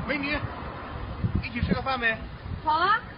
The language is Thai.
美女，一起吃个饭没？ 好啊。